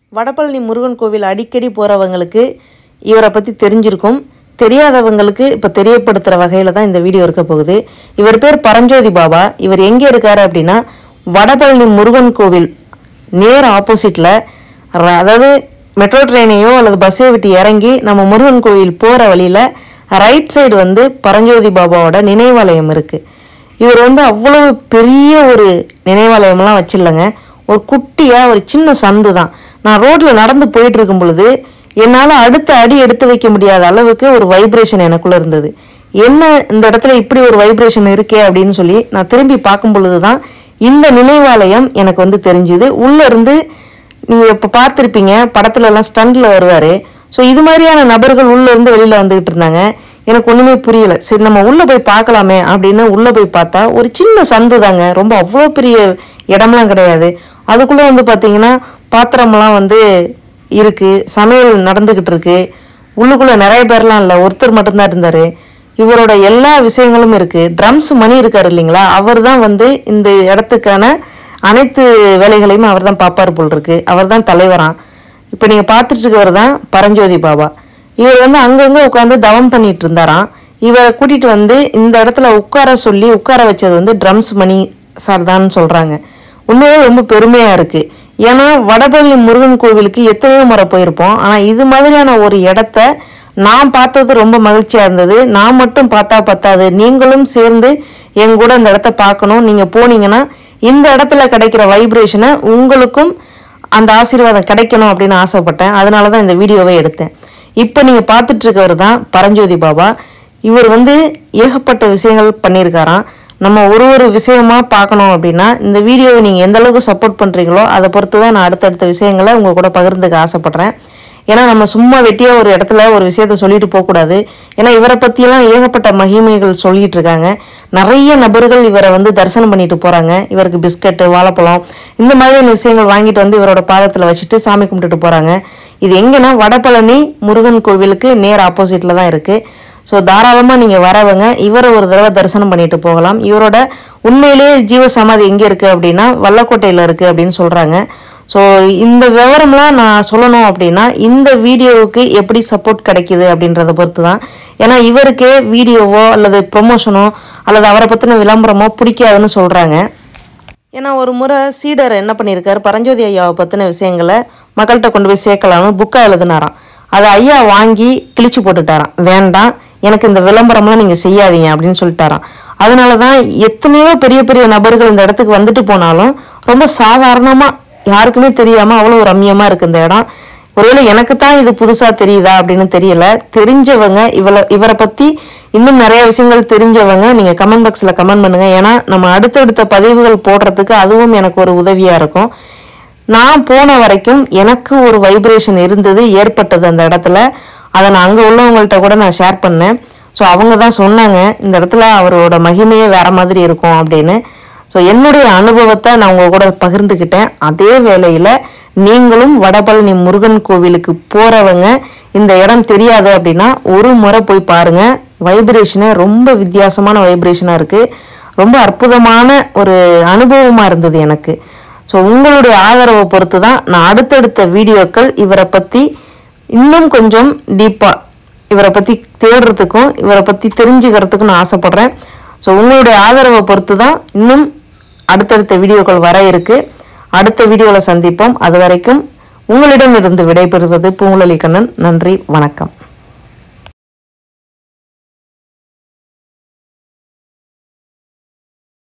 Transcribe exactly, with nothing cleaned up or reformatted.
வடபழனி முருகன் கோவில் அடிக்கடி போகிறவங்களுக்கு இவரை பற்றி தெரிஞ்சிருக்கும். தெரியாதவங்களுக்கு இப்போ தெரியப்படுத்துகிற வகையில் தான் இந்த வீடியோ இருக்க போகுது. இவர் பேர் பரஞ்சோதி பாபா. இவர் எங்கே இருக்கார் அப்படின்னா வடபழனி முருகன் கோவில் நேர் ஆப்போசிட்டில், அதாவது மெட்ரோ ட்ரெயினையோ அல்லது பஸ்ஸையோ விட்டு இறங்கி நம்ம முருகன் கோவில் போகிற வழியில் ரைட் சைடு வந்து பரஞ்சோதி பாபாவோட நினைவாலயம் இருக்குது. இவர் வந்து அவ்வளோ பெரிய ஒரு நினைவாலயம்லாம் வச்சிடலங்க. ஒரு குட்டியாக ஒரு சின்ன சந்து தான். நான் ரோட்டில் நடந்து போயிட்டு இருக்கும் பொழுது என்னால் அடுத்த அடி எடுத்து வைக்க முடியாத அளவுக்கு ஒரு வைப்ரேஷன் எனக்குள்ளே இருந்தது. என்ன இந்த இடத்துல இப்படி ஒரு வைப்ரேஷன் இருக்கே அப்படின்னு சொல்லி நான் திரும்பி பார்க்கும் பொழுது தான் இந்த நினைவாலயம் எனக்கு வந்து தெரிஞ்சுது. உள்ளே இருந்து நீங்கள் இப்போ பார்த்துருப்பீங்க, படத்துலலாம் ஸ்டண்டில் வருவார். ஸோ இது மாதிரியான நபர்கள் உள்ளே இருந்து வெளியில் வந்துக்கிட்டு இருந்தாங்க. எனக்கு ஒன்றுமே புரியலை. சரி நம்ம உள்ளே போய் பார்க்கலாமே அப்படின்னு உள்ளே போய் பார்த்தா ஒரு சின்ன சந்து தாங்க. ரொம்ப அவ்வளோ பெரிய இடம்லாம் கிடையாது. அதுக்குள்ளே வந்து பார்த்தீங்கன்னா பாத்திரம்லாம் வந்து இருக்குது, சமையல் நடந்துக்கிட்டு இருக்கு. உள்ளுக்குள்ளே நிறைய பேர்லாம் இல்லை, ஒருத்தர் மட்டும்தான் இருந்தார். இவரோட எல்லா விஷயங்களும் இருக்குது. ட்ரம்ஸ் மணி இருக்கார் இல்லைங்களா, அவர் தான் வந்து இந்த இடத்துக்கான அனைத்து வேலைகளையும் அவர் தான் பார்ப்பார் போல் இருக்கு. அவர் தான் தலைவரான். இப்போ நீங்கள் பார்த்துட்டு இருக்கவர் தான் பரஞ்சோதி பாபா. இவர் வந்து அங்கங்கே உட்காந்து தவம் பண்ணிட்டு இருந்தாராம். இவரை கூட்டிகிட்டு வந்து இந்த இடத்துல உட்கார சொல்லி உட்கார வச்சது வந்து ட்ரம்ஸ் மணி சார் தான் சொல்கிறாங்க. உண்மையே ரொம்ப பெருமையாக இருக்குது. ஏன்னா வடபழனி முருகன் கோவிலுக்கு எத்தனையோ முறை போயிருப்போம். ஆனால் இது மாதிரியான ஒரு இடத்த நான் பார்த்தது ரொம்ப மகிழ்ச்சியாக இருந்தது. நான் மட்டும் பார்த்தா பத்தாது, நீங்களும் சேர்ந்து என் கூட இந்த இடத்த பார்க்கணும். நீங்கள் போனீங்கன்னா இந்த இடத்துல கிடைக்கிற வைப்ரேஷனை உங்களுக்கும் அந்த ஆசீர்வாதம் கிடைக்கணும் அப்படின்னு ஆசைப்பட்டேன். அதனால தான் இந்த வீடியோவை எடுத்தேன். இப்போ நீங்கள் பார்த்துட்டு இருக்கவர் தான் பரஞ்சோதி பாபா. இவர் வந்து ஏகப்பட்ட விஷயங்கள் பண்ணியிருக்காராம். நம்ம ஒரு ஒரு விஷயமா பார்க்கணும் அப்படின்னா இந்த வீடியோவை நீங்கள் எந்த அளவுக்கு சப்போர்ட் பண்ணுறீங்களோ அதை பொறுத்து தான் நான் அடுத்தடுத்த விஷயங்களை உங்கள் கூட பகிர்ந்துக்க ஆசைப்பட்றேன். ஏன்னா நம்ம சும்மா வெட்டியாக ஒரு இடத்துல ஒரு விஷயத்த சொல்லிட்டு போகக்கூடாது. ஏன்னா இவரை பற்றியெல்லாம் ஏகப்பட்ட மகிமைகள் சொல்லிட்டு இருக்காங்க. நிறைய நபர்கள் இவரை வந்து தரிசனம் பண்ணிட்டு போகிறாங்க. இவருக்கு பிஸ்கட்டு, வாழைப்பழம் இந்த மாதிரியான விஷயங்கள் வாங்கிட்டு வந்து இவரோட பாதத்தில் வச்சுட்டு சாமி கும்பிட்டுட்டு போகிறாங்க. இது எங்கன்னா வடபழனி முருகன் கோவிலுக்கு நேர் ஆப்போசிட்டில் தான் இருக்குது. ஸோ தாராளமாக நீங்கள் வரவங்க இவரை ஒரு தடவை தரிசனம் பண்ணிட்டு போகலாம். இவரோட உண்மையிலேயே ஜீவ சமாதி எங்கே இருக்குது அப்படின்னா வல்லக்கோட்டையில் இருக்குது அப்படின்னு சொல்கிறாங்க. ஸோ இந்த விவரம்லாம் நான் சொல்லணும் அப்படின்னா இந்த வீடியோவுக்கு எப்படி சப்போர்ட் கிடைக்கிது அப்படின்றத பொறுத்து தான். ஏன்னா இவருக்கே வீடியோவோ அல்லது ப்ரொமோஷனோ அல்லது அவரை பற்றின விளம்பரமோ பிடிக்காதுன்னு சொல்கிறாங்க. ஏன்னா ஒரு முறை சீடர் என்ன பண்ணியிருக்காரு, பரஞ்சோதி ஐயாவை பற்றின விஷயங்களை மக்கள்கிட்ட கொண்டு போய் சேர்க்கலாம்னு புக்காக எழுதினாராம். அதை ஐயா வாங்கி கிழிச்சு போட்டுட்டாராம். வேண்டாம், எனக்கு இந்த விளம்பரம்லாம் நீங்கள் செய்யாதீங்க அப்படின்னு சொல்லிட்டாராம். அதனால தான் எத்தனையோ பெரிய பெரிய நபர்கள் இந்த இடத்துக்கு வந்துட்டு போனாலும் ரொம்ப சாதாரணமாக யாருக்குமே தெரியாமல் அவ்வளோ ரம்யமாக இருக்குது இந்த இடம். ஒருவேளை எனக்கு தான் இது புதுசாக தெரியுதா அப்படின்னு தெரியல. தெரிஞ்சவங்க இவளை இவரை பற்றி இன்னும் நிறைய விஷயங்கள் தெரிஞ்சவங்க நீங்கள் கமெண்ட் பாக்ஸில் கமெண்ட் பண்ணுங்கள். ஏன்னா நம்ம அடுத்தடுத்த பதிவுகள் போடுறதுக்கு அதுவும் எனக்கு ஒரு உதவியாக இருக்கும். நான் போன வரைக்கும் எனக்கு ஒரு வைப்ரேஷன் இருந்தது, ஏற்பட்டது அந்த இடத்துல. அதை நான் அங்கே உள்ளவங்கள்ட்ட கூட நான் ஷேர் பண்ணேன். ஸோ அவங்க தான் சொன்னாங்க இந்த இடத்துல அவரோட மகிமையே வேற மாதிரி இருக்கும் அப்படின்னு. ஸோ என்னுடைய அனுபவத்தை நான் உங்க கூட பகிர்ந்துக்கிட்டேன். அதே வேளையில் நீங்களும் வடபழனி முருகன் கோவிலுக்கு போகிறவங்க இந்த இடம் தெரியாது அப்படின்னா ஒரு முறை போய் பாருங்க. வைப்ரேஷனே ரொம்ப வித்தியாசமான வைப்ரேஷனாக இருக்குது. ரொம்ப அற்புதமான ஒரு அனுபவமாக இருந்தது எனக்கு. ஸோ உங்களுடைய ஆதரவை பொறுத்து தான் நான் அடுத்தடுத்த வீடியோக்கள் இவரை பற்றி இன்னும் கொஞ்சம் டீப்பாக இவரை பற்றி தேடுறதுக்கும் இவரை பற்றி தெரிஞ்சுக்கிறதுக்கும் நான் ஆசைப்பட்றேன். ஸோ உங்களுடைய ஆதரவை பொறுத்து தான் இன்னும் அடுத்தடுத்த வீடியோக்கள் வர இருக்கு. அடுத்த வீடியோவில் சந்திப்போம். அது வரைக்கும் உங்களிடமிருந்து விடைபெறுவது பூங்குழலி கண்ணன். நன்றி, வணக்கம்.